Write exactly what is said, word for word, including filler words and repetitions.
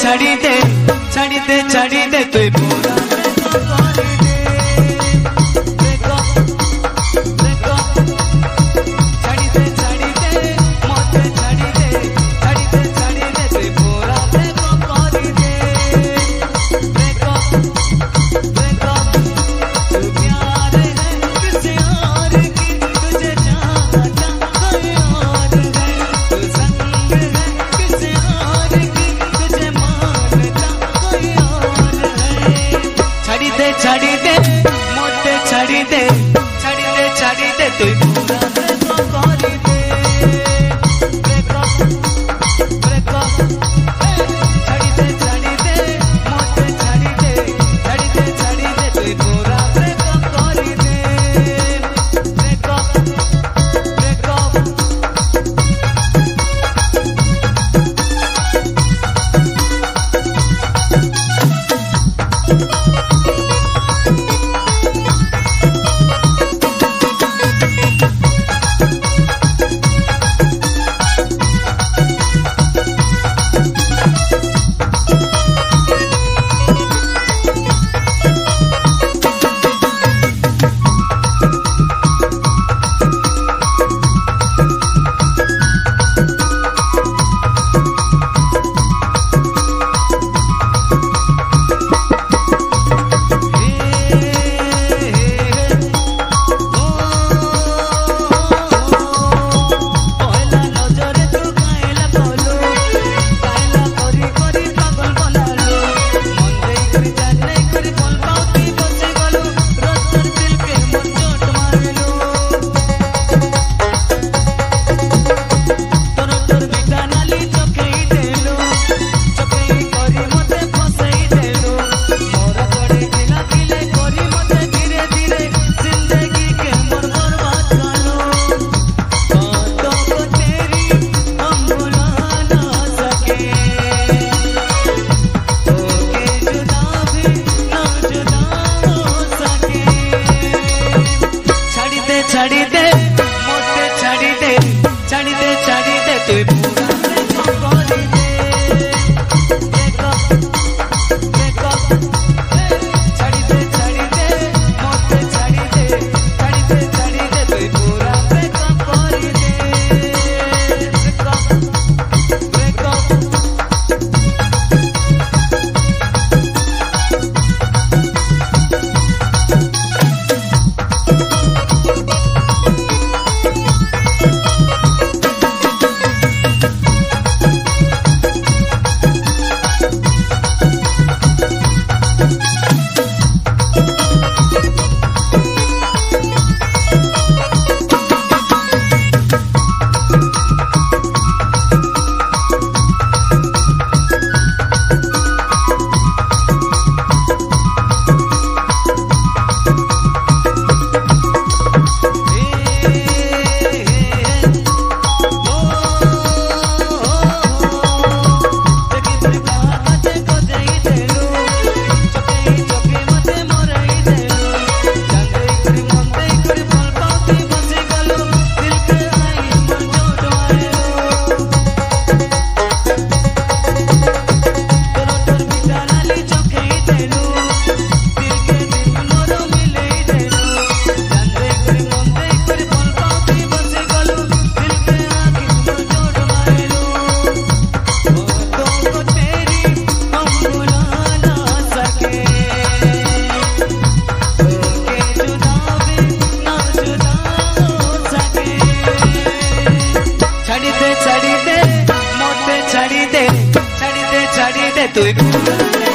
छाड़ी दे छाड़ी दे छाड़ी दे तू पूरा छाड़ी दे मोटे छाड़ी दे छाड़ी दे छाड़ी दे तू पूरा करी दे ब्रेक अप ब्रेक अप छाड़ी दे छाड़ी दे मोटे छाड़ी दे छाड़ी दे छाड़ी दे तू पूरा ब्रेक अप करी दे ब्रेक अप ब्रेक अप छाड़ी दे मोटे छाड़ी दे छाड़ी दे छाड़ी दे तू पूरा करी दे ब्रेक अप ब्रेक अप छाड़ी दे छाड़ी दे मोटे छाड़ी दे छाड़ी दे छाड़ी दे तू पूरा ब्रेक अप करी दे ब्रेक अप ब्रेक अप छाड़ी दे मोटे छाड़ी दे छाड़ी दे छाड़ी दे तू